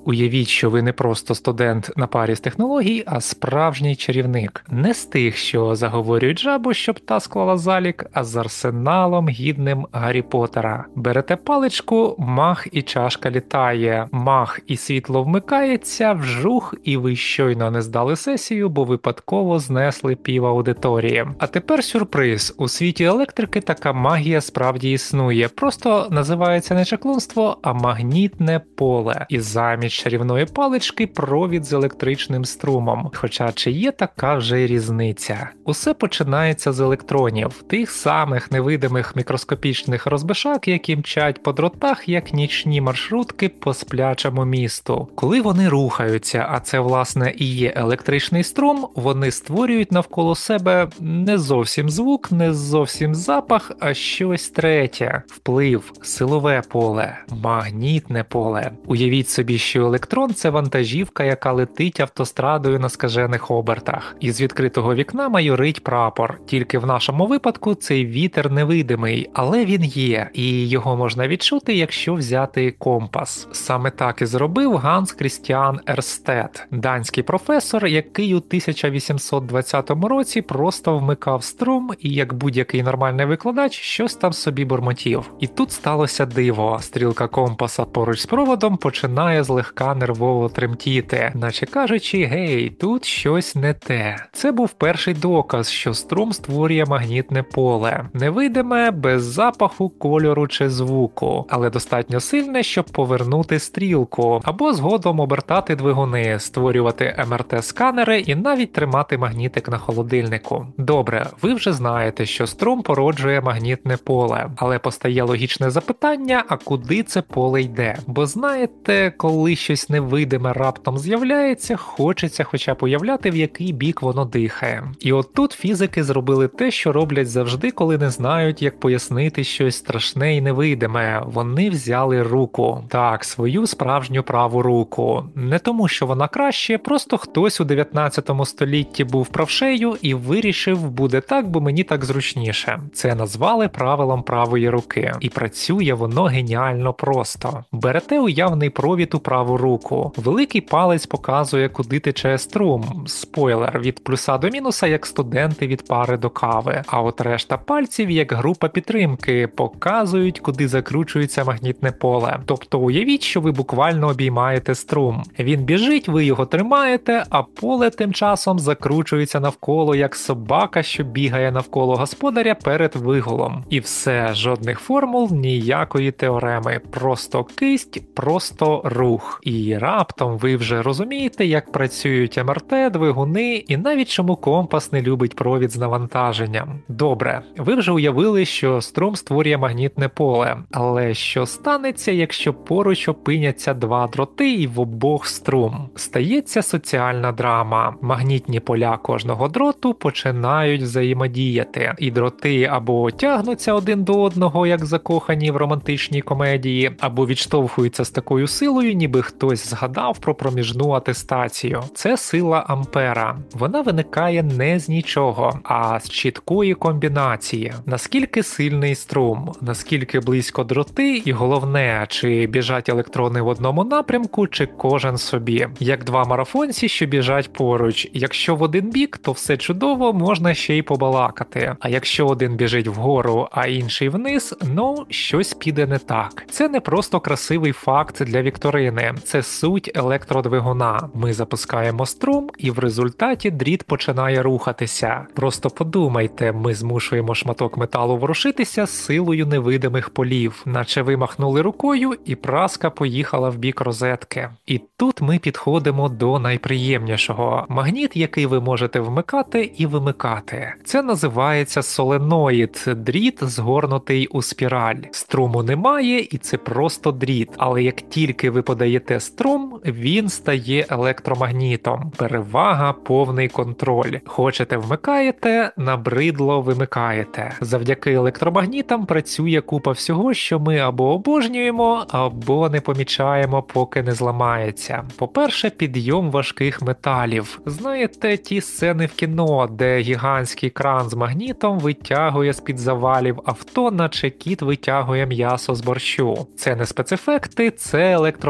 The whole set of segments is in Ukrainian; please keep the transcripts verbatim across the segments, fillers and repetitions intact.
Уявіть, що ви не просто студент на парі з технологій, а справжній чарівник. Не з тих, що заговорюють жабу, щоб та склала залік, а з арсеналом гідним Гаррі Поттера. Берете паличку, мах і чашка літає, мах і світло вмикається, вжух, і ви щойно не здали сесію, бо випадково знесли пів аудиторії. А тепер сюрприз. У світі електрики така магія справді існує. Просто називається не чаклунство, а магнітне поле. І замість чарівної палички провід з електричним струмом. Хоча чи є така вже й різниця? Усе починається з електронів, тих самих невидимих мікроскопічних розбишак, які мчать по дротах, як нічні маршрутки по сплячому місту. Коли вони рухаються, а це власне і є електричний струм, вони створюють навколо себе не зовсім звук, не зовсім запах, а щось третє. Вплив, силове поле, магнітне поле. Уявіть собі, що електрон – це вантажівка, яка летить автострадою на скажених обертах. Із відкритого вікна майорить прапор. Тільки в нашому випадку цей вітер невидимий, але він є, і його можна відчути, якщо взяти компас. Саме так і зробив Ганс Крістіан Ерстед, данський професор, який у тисяча вісімсот двадцятому році просто вмикав струм і, як будь-який нормальний викладач, щось там собі бурмотів. І тут сталося диво. Стрілка компаса поруч з проводом починає злегка нервово тремтіти, наче кажучи, гей, тут щось не те. Це був перший доказ, що струм створює магнітне поле. Невидиме, без запаху, кольору чи звуку, але достатньо сильне, щоб повернути стрілку, або згодом обертати двигуни, створювати ем ер те-сканери і навіть тримати магнітик на холодильнику. Добре, ви вже знаєте, що струм породжує магнітне поле, але постає логічне запитання, а куди це поле йде? Бо знаєте, коли щось невидиме раптом з'являється, хочеться хоча б уявляти, в який бік воно дихає. І от тут фізики зробили те, що роблять завжди, коли не знають, як пояснити щось страшне і невидиме. Вони взяли руку. Так, свою справжню праву руку. Не тому, що вона краще, просто хтось у дев'ятнадцятому столітті був правшею і вирішив, буде так, бо мені так зручніше. Це назвали правилом правої руки. І працює воно геніально просто. Берете уявний провід у праву руку. Великий палець показує, куди тече струм. Спойлер, від плюса до мінуса, як студенти від пари до кави. А от решта пальців, як група підтримки, показують, куди закручується магнітне поле. Тобто уявіть, що ви буквально обіймаєте струм. Він біжить, ви його тримаєте, а поле тим часом закручується навколо, як собака, що бігає навколо господаря перед вигулом. І все, жодних формул, ніякої теореми. Просто кисть, просто рух. І раптом ви вже розумієте, як працюють ем ер те, двигуни і навіть чому компас не любить провід з навантаженням. Добре, ви вже уявили, що струм створює магнітне поле. Але що станеться, якщо поруч опиняться два дроти і в обох струм? Стається соціальна драма. Магнітні поля кожного дроту починають взаємодіяти. І дроти або тягнуться один до одного, як закохані в романтичній комедії, або відштовхуються з такою силою, ніби хтось згадав про проміжну атестацію. Це сила Ампера. Вона виникає не з нічого, а з чіткої комбінації. Наскільки сильний струм, наскільки близько дроти і головне, чи біжать електрони в одному напрямку, чи кожен собі. Як два марафонці, що біжать поруч. Якщо в один бік, то все чудово, можна ще й побалакати. А якщо один біжить вгору, а інший вниз, ну, щось піде не так. Це не просто красивий факт для вікторини. Це суть електродвигуна. Ми запускаємо струм, і в результаті дріт починає рухатися. Просто подумайте, ми змушуємо шматок металу ворушитися силою невидимих полів. Наче ви махнули рукою, і праска поїхала в бік розетки. І тут ми підходимо до найприємнішого. Магніт, який ви можете вмикати і вимикати. Це називається соленоїд, дріт згорнутий у спіраль. Струму немає, і це просто дріт. Але як тільки ви подаєте струм, він стає електромагнітом. Перевага, повний контроль. Хочете вмикаєте, набридло вимикаєте. Завдяки електромагнітам працює купа всього, що ми або обожнюємо, або не помічаємо, поки не зламається. По-перше, підйом важких металів. Знаєте, ті сцени в кіно, де гігантський кран з магнітом витягує з-під завалів авто, наче кіт витягує м'ясо з борщу. Це не спецефекти, це електромагніт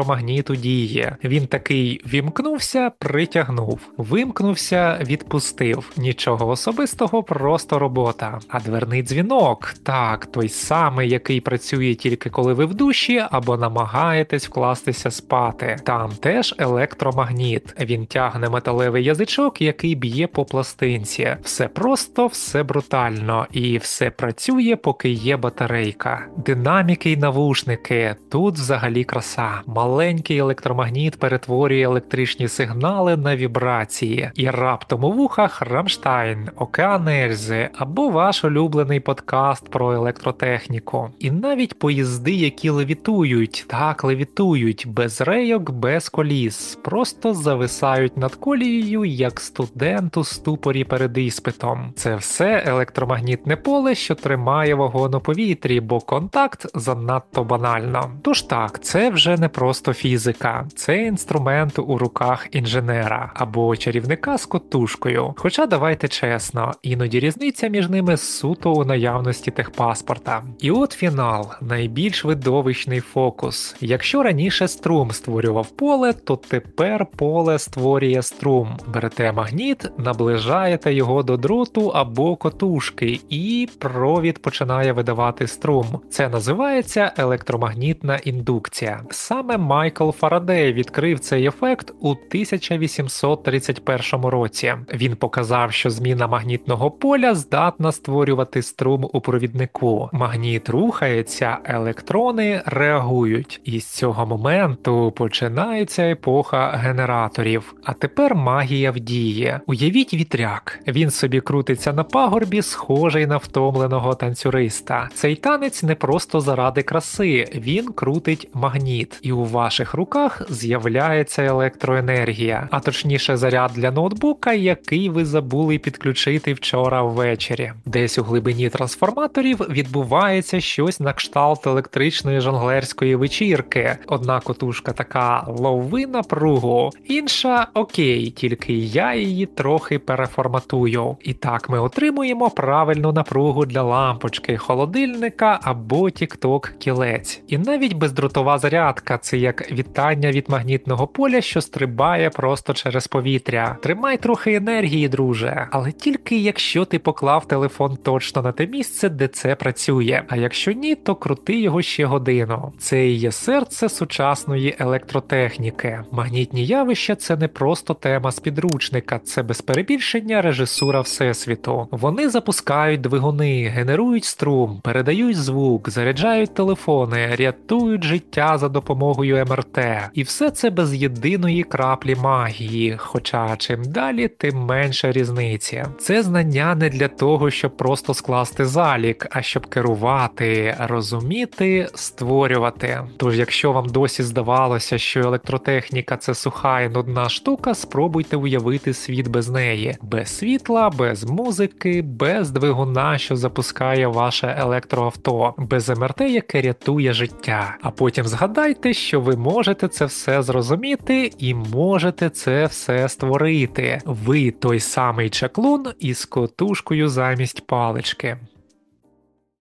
магніту діє. Він такий вімкнувся, притягнув, вимкнувся, відпустив. Нічого особистого, просто робота. А дверний дзвінок, так, той самий, який працює тільки коли ви в душі або намагаєтесь вкластися спати. Там теж електромагніт. Він тягне металевий язичок, який б'є по пластинці. Все просто, все брутально. І все працює, поки є батарейка. Динаміки й навушники. Тут взагалі краса. Маленький електромагніт перетворює електричні сигнали на вібрації. І раптом у вухах Рамштайн, Океан Ельзи або ваш улюблений подкаст про електротехніку. І навіть поїзди, які левітують, так левітують, без рейок, без коліс, просто зависають над колією, як студент у ступорі перед іспитом. Це все електромагнітне поле, що тримає вагон у повітрі, бо контакт занадто банально. Тож так, це вже не просто фізика, це інструмент у руках інженера або чарівника з котушкою. Хоча давайте чесно, іноді різниця між ними суто у наявності техпаспорта. І от фінал, найбільш видовищний фокус. Якщо раніше струм створював поле, то тепер поле створює струм. Берете магніт, наближаєте його до дроту або котушки, і провід починає видавати струм. Це називається електромагнітна індукція. Саме Майкл Фарадей відкрив цей ефект у тисяча вісімсот тридцять першому році. Він показав, що зміна магнітного поля здатна створювати струм у провіднику. Магніт рухається, електрони реагують. І з цього моменту починається епоха генераторів. А тепер магія в дії. Уявіть вітряк. Він собі крутиться на пагорбі, схожий на втомленого танцюриста. Цей танець не просто заради краси, він крутить магніт. І у ваших руках з'являється електроенергія, а точніше заряд для ноутбука, який ви забули підключити вчора ввечері. Десь у глибині трансформаторів відбувається щось на кшталт електричної жонглерської вечірки. Одна котушка така лови напругу, інша окей, тільки я її трохи переформатую. І так ми отримуємо правильну напругу для лампочки, холодильника або тік-ток-кілець. І навіть бездротова зарядка – це як вітання від магнітного поля, що стрибає просто через повітря. Тримай трохи енергії, друже, але тільки якщо ти поклав телефон точно на те місце, де це працює. А якщо ні, то крути його ще годину. Це і є серце сучасної електротехніки. Магнітні явища – це не просто тема з підручника, це без перебільшення режисура Всесвіту. Вони запускають двигуни, генерують струм, передають звук, заряджають телефони, рятують життя за допомогою ем ер те. І все це без єдиної краплі магії, хоча чим далі, тим менше різниці. Це знання не для того, щоб просто скласти залік, а щоб керувати, розуміти, створювати. Тож якщо вам досі здавалося, що електротехніка – це суха і нудна штука, спробуйте уявити світ без неї. Без світла, без музики, без двигуна, що запускає ваше електроавто, без ем ер те, яке рятує життя. А потім згадайте, що ви можете це все зрозуміти і можете це все створити. Ви той самий чаклун із котушкою замість палички.